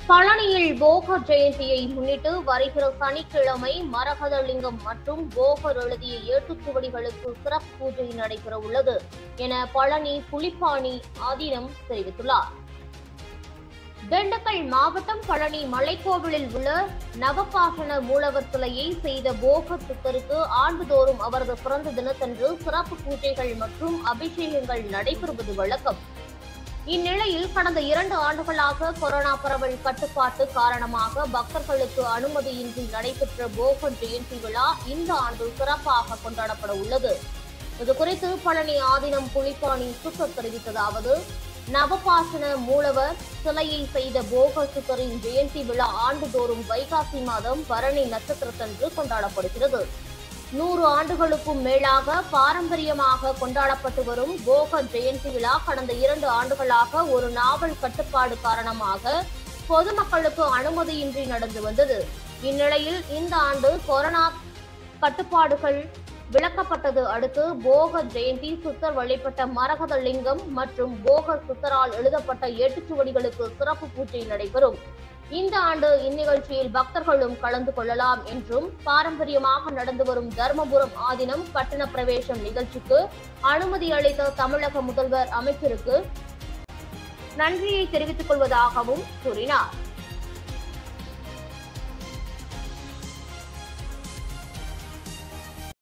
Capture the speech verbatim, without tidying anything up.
பழனியில் போகர் ஜெயந்தியை முன்னிட்டு வருகிற சனிக்கிழமை மரகத லிங்கம் மற்றும் போகர் எழுதிய ஏட்டுச்சுவடிகளுக்கு சிறப்பு பூஜை நடைபெற உள்ளது என பழனி புலிப்பாணி ஆதீனம் தெரிவித்துள்ளார். திண்டுக்கல் மாவட்டம் பழனி மலைக்கோவிலில் உள்ள நவபாசன மூலவர் சிலையை செய்த போகர் சித்தருக்கு ஆண்டுதோறும் அவரது பிறந்த தினத்தன்று சிறப்பு பூஜைகள் மற்றும் அபிஷேகங்கள் நடைபெறுவது வழக்கம். இந்நிலையில் கடந்த இரண்டு ஆண்டுகளாக கொரோனா பரவல் கட்டுப்பாட்டு காரணமாக பக்தர்களுக்கு அனுமதியின்றி நடைபெற்ற போகர் ஜெயந்தி விழா இந்த ஆண்டு சிறப்பாக கொண்டாடப்பட உள்ளது. இதுகுறித்து பழனி ஆதீனம் புலிப்பாணி சுத்தர் தெரிவித்ததாவது: நவபாசன மூலவர் சிலையை செய்த போகர் சுத்தரின் ஜெயந்தி விழா ஆண்டுதோறும் வைகாசி மாதம் பரணி நட்சத்திரத்தன்று கொண்டாடப்படுகிறது. நூறு ஆண்டுகளுக்கும் மேலாக பாரம்பரியமாக கொண்டாடப்பட்டு வரும் போகர் ஜெயந்தி விழா கடந்த இரண்டு ஆண்டுகளாக ஒரு நாவல் கட்டுப்பாடு காரணமாக பொதுமக்களுக்கு அனுமதியின்றி நடந்து வந்தது. இந்நிலையில் இந்த ஆண்டு கொரோனா கட்டுப்பாடுகள் விலக்கப்பட்டது அடுத்து போகர் ஜெயந்தி சுத்தர் வழிபட்ட மரகத லிங்கம் மற்றும் போகர் சுத்தரால் எழுதப்பட்ட ஏட்டுச்சுவடிகளுக்கு சிறப்பு பூஜை நடைபெறும். இந்த ஆண்டு இந்நிகழ்ச்சியில் பக்தர்களும் கலந்து கொள்ளலாம் என்றும், பாரம்பரியமாக நடந்து வரும் தர்மபுரம் ஆதீனம் பட்டண பிரவேசம் நிகழ்ச்சிக்கு அனுமதி அளித்த தமிழக முதல்வர் அமைச்சருக்கு நன்றியை தெரிவித்துக் கொள்வதாகவும் கூறினார்.